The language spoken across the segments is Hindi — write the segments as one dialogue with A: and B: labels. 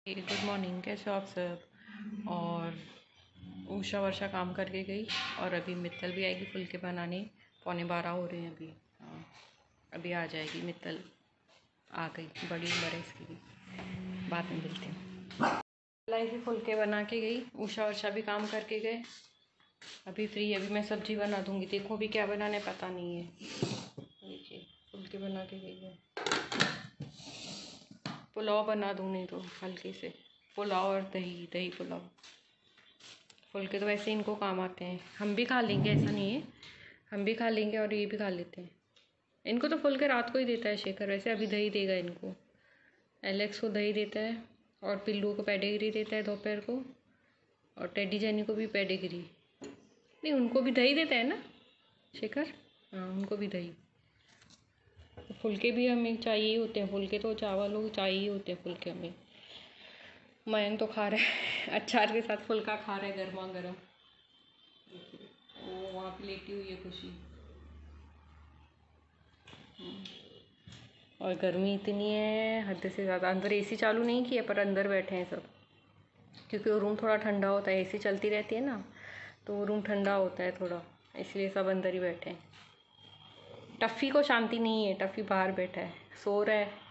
A: गुड मॉर्निंग, कैसे हो आप सब। और उषा वर्षा काम करके गई और अभी मित्तल भी आएगी फुलके बनाने। 11:15 हो रहे हैं अभी। हाँ, अभी आ जाएगी मित्तल। आ गई, बड़ी उम्र है इसकी भी। बाद में मिलती हूँ। लाई से फुलके बना के गई। उषा वर्षा भी काम करके गए। अभी फ्री। अभी मैं सब्जी बना दूँगी। देखो अभी क्या बनाने पता नहीं है। देखिए फुलके बना के गई है। पुलाव बना दूँ नहीं तो हल्के से। पुलाव और दही, दही पुलाव। फुलके तो वैसे इनको काम आते हैं। हम भी खा लेंगे, ऐसा नहीं है। हम भी खा लेंगे और ये भी खा लेते हैं। इनको तो फुलके रात को ही देता है शेखर। वैसे अभी दही देगा इनको। एलेक्स को दही देता है और पिल्लू को पेडिग्री देता है दोपहर को। और टेडी जेनी को भी पेडिग्री। नहीं, उनको भी दही देता है ना शेखर। हाँ, उनको भी दही। फुलके भी हमें चाहिए ही होते हैं। फुलके तो चावल हो चाहिए ही होते हैं फुलके हमें। मयंक तो खा रहा है अचार के साथ फुल्का खा रहा है गर्मा गर्म। वो वहाँ पे लेटी हुई है खुशी। और गर्मी इतनी है हद से ज़्यादा। अंदर एसी चालू नहीं किया पर अंदर बैठे हैं सब, क्योंकि वो रूम थोड़ा ठंडा होता है। एसी चलती रहती है ना तो वो रूम ठंडा होता है थोड़ा, इसलिए सब अंदर ही बैठे हैं। टफ़ी को शांति नहीं है। टफ़ी बाहर बैठा है, सो रहा है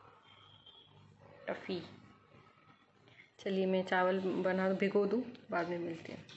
A: टफ़ी। चलिए मैं चावल बना भिगो दूँ, बाद में मिलते हैं।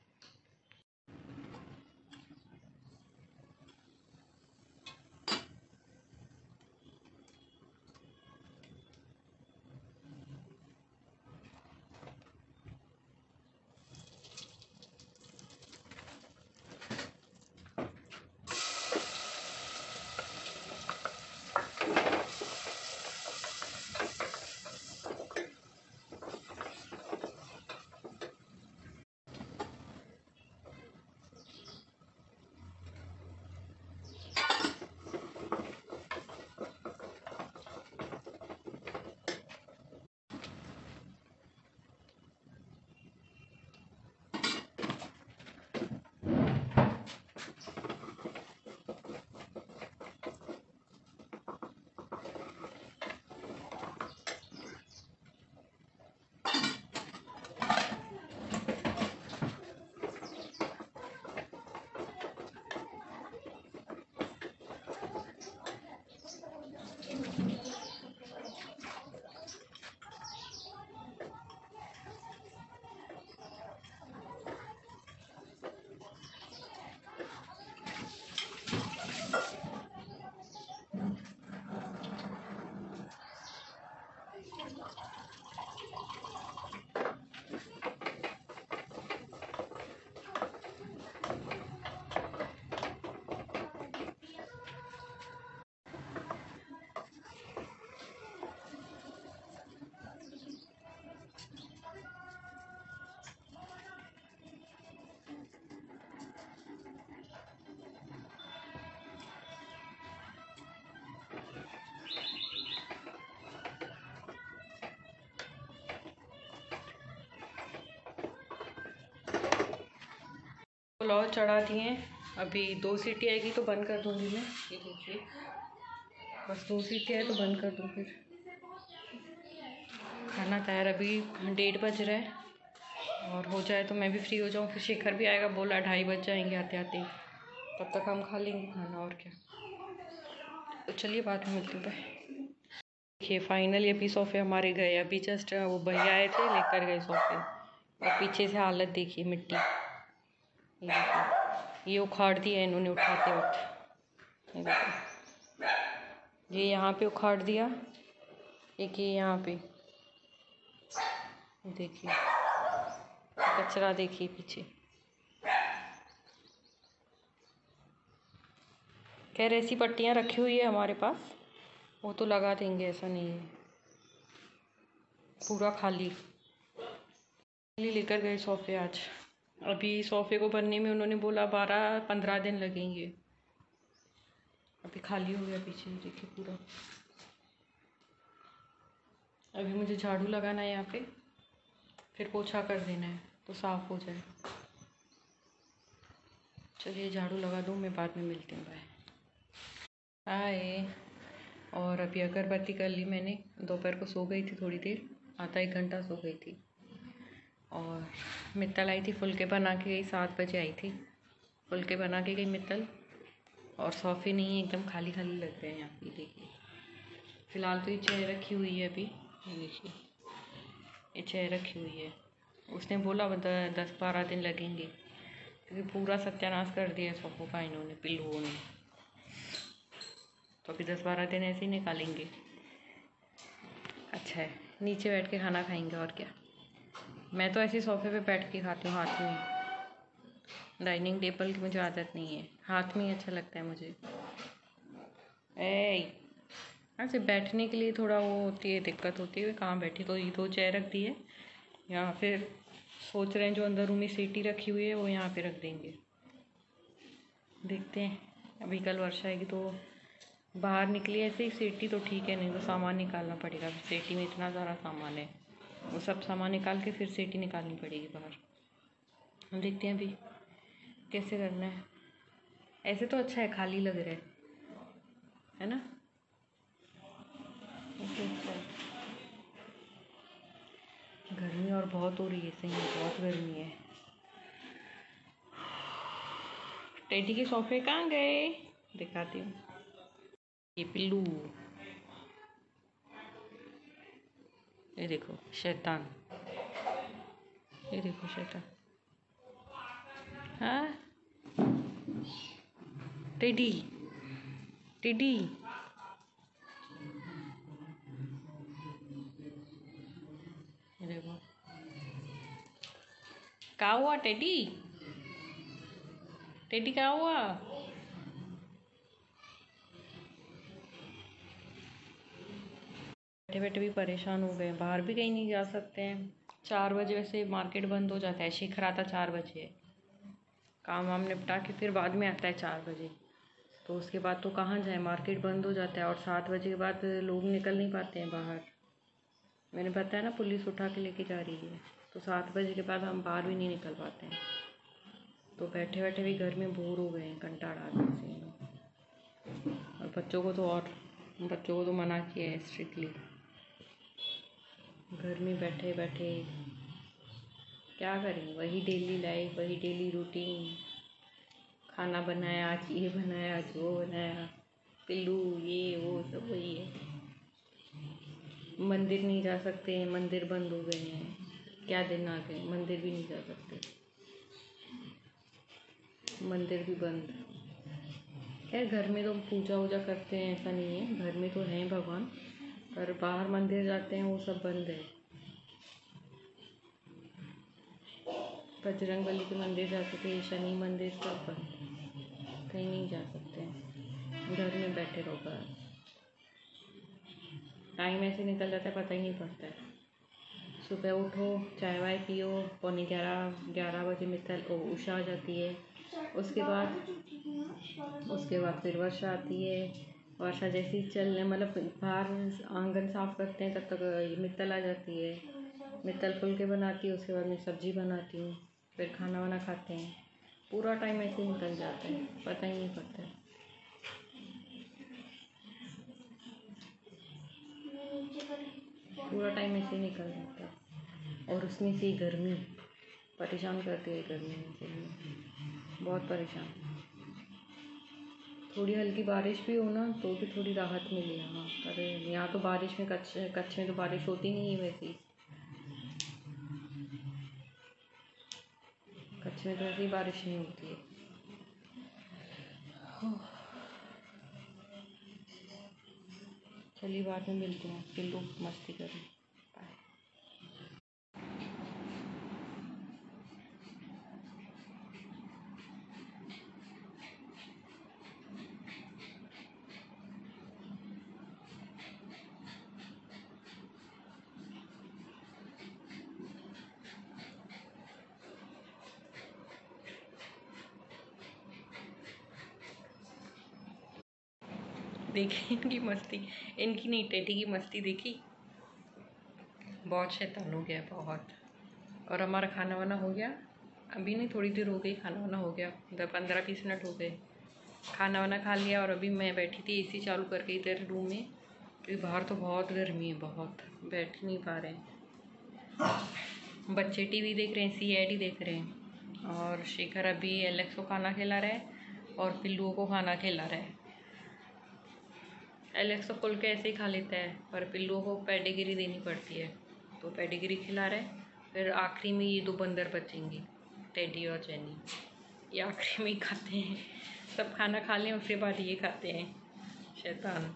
A: पुलाव चढ़ा दिए। अभी 2 सीटी आएगी तो बंद कर दूंगी मैं। ये देखिए बस 2 सीटी है तो बंद कर दूँ। फिर खाना तैयार। अभी 1:30 बज रहा है और हो जाए तो मैं भी फ्री हो जाऊँ। फिर शेखर भी आएगा, बोला 2:30 बज जाएंगे आते आते। तब तक हम खा लेंगे खाना और क्या। तो चलिए बाद में मिलते हैं। देखिए फाइनली अभी सोफ़े हमारे गए। अभी जस्ट वो भैया आए थे, लेकर गए सोफ़े। और पीछे से हालत देखिए मिट्टी। ये देखिए, ये उखाड़ दिया इन्होंने उठाते वक्त। ये देखिए, ये यहाँ पे उखाड़ दिया, एक ये यहाँ पे। देखिए कचरा, देखिए पीछे। खैर ऐसी पट्टियाँ रखी हुई है हमारे पास, वो तो लगा देंगे, ऐसा नहीं है। पूरा खाली लेकर गए सोफ़े आज। अभी सोफ़े को बनने में उन्होंने बोला 12-15 दिन लगेंगे। अभी खाली हो गया पीछे, देखिए पूरा। अभी मुझे झाड़ू लगाना है यहाँ पे, फिर पोछा कर देना है तो साफ़ हो जाए। चलिए झाड़ू लगा दूँ, मैं बाद में मिलती हूँ। बाय। हाय। और अभी अगरबत्ती कर ली मैंने। दोपहर को सो गई थी थोड़ी देर, आधा 1 घंटा सो गई थी। और मित्तल आई थी, फुलके बना के गई, 7 बजे आई थी, फुलके बना के गई मित्तल। और सोफ़े नहीं है, एकदम खाली खाली लग रहे हैं यहाँ पे। देखिए फ़िलहाल तो ये चेयर रखी हुई है अभी, ये देखिए ये चेयर रखी हुई है। उसने बोला 10-12 दिन लगेंगे, क्योंकि पूरा सत्यानाश कर दिया सोफ़ों का इन्होंने, पिल्लुओं ने। तो अभी 10-12 दिन ऐसे ही निकालेंगे। अच्छा है, नीचे बैठ के खाना खाएंगे और क्या। मैं तो ऐसे सोफ़े पे बैठ के खाती हूँ, हाथ में। डाइनिंग टेबल की मुझे आदत नहीं है, हाथ में ही अच्छा लगता है मुझे। ऐसे बैठने के लिए थोड़ा वो होती है, दिक्कत होती है, कहाँ बैठी। तो ये 2 चेयर रख दी है, या फिर सोच रहे हैं जो अंदर रूम में सीटी रखी हुई है वो यहाँ पे रख देंगे। देखते हैं, अभी कल वर्षा आएगी तो बाहर निकली ऐसे ही सीटी तो ठीक है, नहीं तो सामान निकालना पड़ेगा। सीटी में इतना सारा सामान है, वो सब सामान निकाल के फिर सीटी निकालनी पड़ेगी बाहर। हम देखते हैं अभी कैसे करना है। ऐसे तो अच्छा है, खाली लग रहा है ना। अच्छा है। गर्मी और बहुत हो रही है, सही में बहुत गर्मी है। टेडी के सोफे कहाँ गए, दिखाती हूँ। ये पिल्लू, ये देखो शैतान, ये देखो शैतान। हाँ टेडी, टेडी ये देखो। क्या हुआ टेडी, टेडी क्या हुआ। बैठे बैठे भी परेशान हो गए, बाहर भी कहीं नहीं जा सकते हैं। 4 बजे वैसे मार्केट बंद हो जाता है। शिखर आता 4 बजे, काम वाम निपटा के फिर बाद में आता है 4 बजे। तो उसके बाद तो कहाँ जाए, मार्केट बंद हो जाता है। और 7 बजे के बाद लोग निकल नहीं पाते हैं बाहर। मैंने बताया ना, पुलिस उठा के लेके जा रही है, तो 7 बजे के बाद हम बाहर भी नहीं निकल पाते हैं। तो बैठे बैठे भी घर में बोर हो गए हैं, कंटाड़ा आ गया से। और बच्चों को तो मना किया है स्ट्रिक्टली। घर में बैठे बैठे क्या करें, वही डेली लाइफ, वही डेली रूटीन। खाना बनाया, आज ये बनाया, आज वो बनाया, पिल्लू ये वो सब वही है। मंदिर नहीं जा सकते, मंदिर बंद हो गए हैं। क्या दिन आ गए, मंदिर भी नहीं जा सकते, मंदिर भी बंद। खैर घर में तो पूजा वूजा करते हैं, ऐसा नहीं है, घर में तो हैं भगवान, पर बाहर मंदिर जाते हैं वो सब बंद है। बजरंगबली के मंदिर जाते थे, शनि मंदिर सब बंद, कहीं नहीं जा सकते हैं। घर में बैठे रहो बस। टाइम ऐसे निकल जाता है, पता ही नहीं पड़ता है। सुबह उठो, चाय वाय पियो, 11:45 बजे मित्तल उषा आ जाती है। उसके बाद फिर वर्षा आती है। वर्षा जैसे ही चलने मतलब बाहर आंगन साफ करते हैं, तब तक मित्तल आ जाती है। मित्तल फुलके बनाती है, उसके बाद मैं सब्जी बनाती हूँ, फिर खाना वाना खाते हैं। पूरा टाइम ऐसे ही निकल जाता है, पता ही नहीं पड़ता है। पूरा टाइम ऐसे ही निकल जाता है। और उसमें से गर्मी परेशान करती है, गर्मी में से बहुत परेशान। थोड़ी हल्की बारिश भी हो ना तो भी थोड़ी राहत मिली यहाँ। अरे यहाँ तो बारिश में कच्छ में तो बारिश होती नहीं है वैसे ही। कच्छ में तो ऐसे ही बारिश नहीं होती है। चलिए बाद में मिलते हैं, पिल्लू मस्ती करें। बाय। देखी इनकी मस्ती, इनकी नहीं टेडी की मस्ती देखी, बहुत शैतान हो गया बहुत। और हमारा खाना वाना हो गया, अभी नहीं थोड़ी देर हो गई, खाना वाना हो गया, 15-20 मिनट हो गए। खाना वाना खा लिया और अभी मैं बैठी थी एसी चालू करके इधर रूम में, क्योंकि बाहर तो बहुत गर्मी है, बहुत बैठ नहीं पा रहे हैं। बच्चे टीवी देख रहे हैं, CID देख रहे हैं, और शेखर अभी एलेक्स को खाना खिला रहा है और पिल्लुओं को खाना खिला रहा है। एलेक्स तो खुल के ऐसे ही खा लेता है, पर पिल्लुओं को पेडिग्री देनी पड़ती है, तो पेडिग्री खिला रहा है। फिर आखिरी में ये 2 बंदर बचेंगे, टेडी और जेनी, ये आखिरी में ही खाते हैं। सब खाना खा लें उसके बाद ये खाते हैं, शैतान।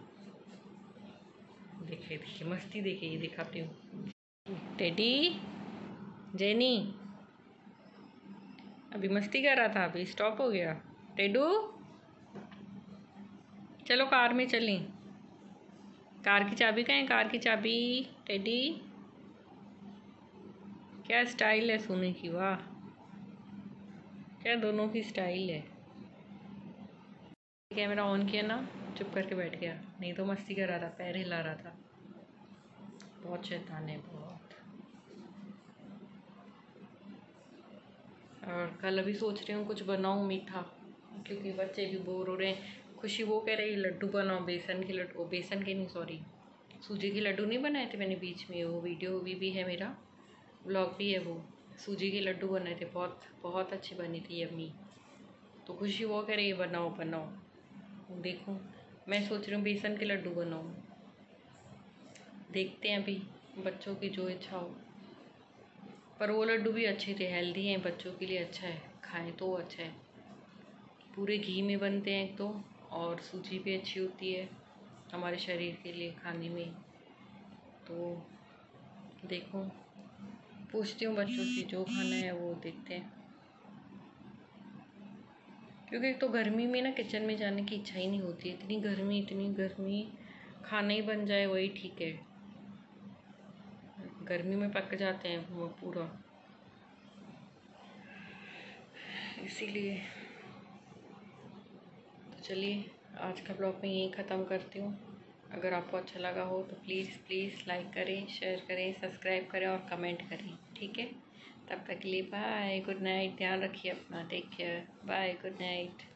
A: देखे देखिए मस्ती, देखिए ये दिखाती हूँ। टेडी, जेनी अभी मस्ती कर रहा था, अभी स्टॉप हो गया। टेडू चलो कार में चलें। कार की चाबी कहाँ है? कार की चाबी। टेडी, क्या स्टाइल है सोने की, वाह क्या दोनों की स्टाइल है। कैमरा ऑन किया ना, चुप करके बैठ गया, नहीं तो मस्ती कर रहा था, पैर हिला रहा था। बहुत शैतान है, बहुत। और कल अभी सोच रही हूँ कुछ बनाऊँ मीठा, क्योंकि बच्चे भी बोर हो रहे हैं। खुशी वो कह रही लड्डू बनाओ, बेसन के लड्डू, बेसन के नहीं सॉरी सूजी के लड्डू नहीं बनाए थे मैंने बीच में, वो वीडियो भी है मेरा, व्लॉग भी है वो। सूजी के लड्डू बनाए थे, बहुत बहुत अच्छी बनी थी यम्मी। तो खुशी वो कह रही है बनाओ बनाओ, देखूँ। मैं सोच रही हूँ बेसन के लड्डू बनाऊँ, देखते हैं अभी बच्चों की जो इच्छा हो। पर वो लड्डू भी अच्छे थे, हेल्दी हैं, बच्चों के लिए अच्छा है, खाएं तो अच्छा है। पूरे घी में बनते हैं एक तो, और सूजी भी अच्छी होती है हमारे शरीर के लिए खाने में। तो देखो, पूछती हूँ बच्चों से, जो खाना है वो देखते हैं। क्योंकि एक तो गर्मी में ना किचन में जाने की इच्छा ही नहीं होती, इतनी गर्मी, खाना ही बन जाए वही ठीक है। गर्मी में पक जाते हैं वो पूरा, इसीलिए। तो चलिए आज का ब्लॉग मैं यहीं ख़त्म करती हूँ। अगर आपको अच्छा लगा हो तो प्लीज़ लाइक करें, शेयर करें, सब्सक्राइब करें और कमेंट करें, ठीक है। तब तक के लिए बाय, गुड नाइट, ध्यान रखिए अपना, take care, bye, good night.